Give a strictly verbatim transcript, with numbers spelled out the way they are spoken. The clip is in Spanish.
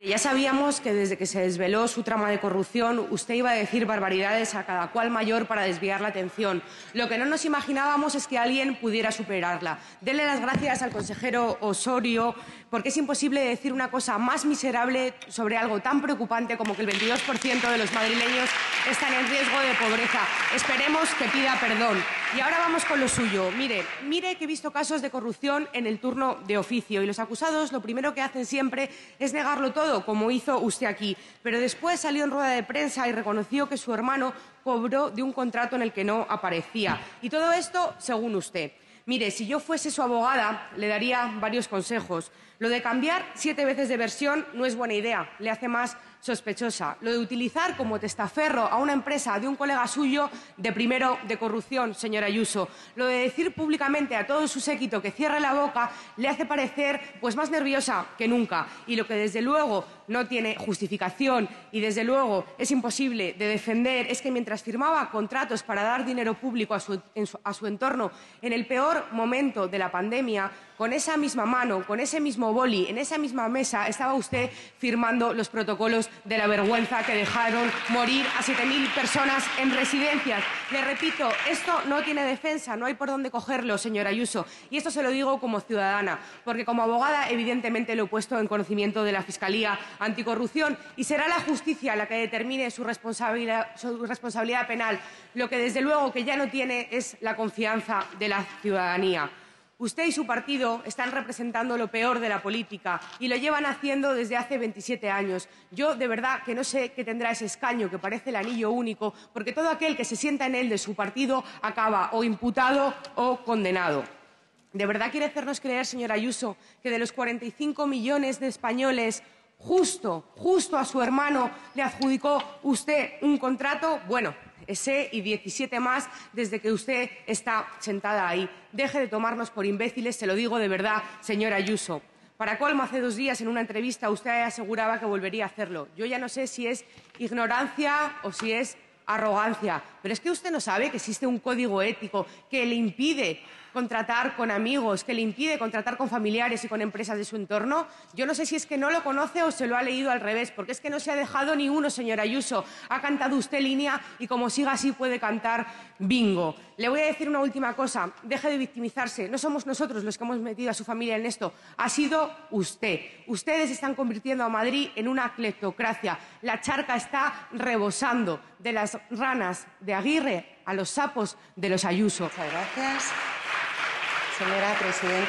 Ya sabíamos que desde que se desveló su trama de corrupción, usted iba a decir barbaridades a cada cual mayor para desviar la atención. Lo que no nos imaginábamos es que alguien pudiera superarla. Denle las gracias al consejero Osorio, porque es imposible decir una cosa más miserable sobre algo tan preocupante como que el veintidós por ciento de los madrileños están en riesgo de pobreza. Esperemos que pida perdón. Y ahora vamos con lo suyo. Mire, mire que he visto casos de corrupción en el turno de oficio y los acusados lo primero que hacen siempre es negarlo todo, como hizo usted aquí. Pero después salió en rueda de prensa y reconoció que su hermano cobró de un contrato en el que no aparecía. Y todo esto según usted. Mire, si yo fuese su abogada, le daría varios consejos. Lo de cambiar siete veces de versión no es buena idea, le hace más sospechosa. Lo de utilizar como testaferro a una empresa de un colega suyo, de primero de corrupción, señora Ayuso. Lo de decir públicamente a todo su séquito que cierre la boca le hace parecer pues más nerviosa que nunca. Y lo que desde luego no tiene justificación y desde luego es imposible de defender es que mientras firmaba contratos para dar dinero público a su, en su, a su entorno en el peor momento de la pandemia, con esa misma mano, con ese mismo boli, en esa misma mesa estaba usted firmando los protocolos de la vergüenza que dejaron morir a siete mil personas en residencias. Le repito, esto no tiene defensa, no hay por dónde cogerlo, señora Ayuso. Y esto se lo digo como ciudadana, porque como abogada evidentemente lo he puesto en conocimiento de la Fiscalía Anticorrupción y será la justicia la que determine su responsabilidad, su responsabilidad penal. Lo que desde luego que ya no tiene es la confianza de la ciudadanía. Usted y su partido están representando lo peor de la política y lo llevan haciendo desde hace veintisiete años. Yo, de verdad, que no sé qué tendrá ese escaño que parece el anillo único, porque todo aquel que se sienta en él de su partido acaba o imputado o condenado. ¿De verdad quiere hacernos creer, señora Ayuso, que de los cuarenta y cinco millones de españoles, justo, justo a su hermano le adjudicó usted un contrato? Bueno, ese y diecisiete más desde que usted está sentada ahí. Deje de tomarnos por imbéciles, se lo digo de verdad, señora Ayuso. Para colmo, hace dos días en una entrevista usted aseguraba que volvería a hacerlo. Yo ya no sé si es ignorancia o si es arrogancia, pero es que usted no sabe que existe un código ético que le impide contratar con amigos, que le impide contratar con familiares y con empresas de su entorno. Yo no sé si es que no lo conoce o se lo ha leído al revés, porque es que no se ha dejado ni uno, señora Ayuso. Ha cantado usted línea y como siga así puede cantar bingo. Le voy a decir una última cosa. Deje de victimizarse. No somos nosotros los que hemos metido a su familia en esto. Ha sido usted. Ustedes están convirtiendo a Madrid en una cleptocracia. La charca está rebosando de las ranas de Aguirre a los sapos de los Ayuso. Muchas gracias, señora presidenta.